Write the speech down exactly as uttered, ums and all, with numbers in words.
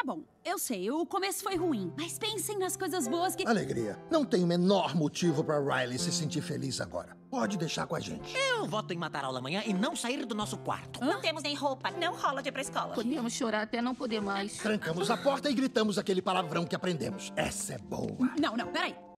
bom, eu sei, o começo foi ruim, mas pensem nas coisas boas que... Alegria. Não tem o menor motivo pra Riley se sentir feliz agora. Pode deixar com a gente. Eu voto em matar a aula amanhã e não sair do nosso quarto. Não temos nem roupa, não rola de ir pra escola. Podemos chorar até não poder mais. Trancamos a porta e gritamos aquele palavrão que aprendemos. Essa é boa. Não, não, peraí.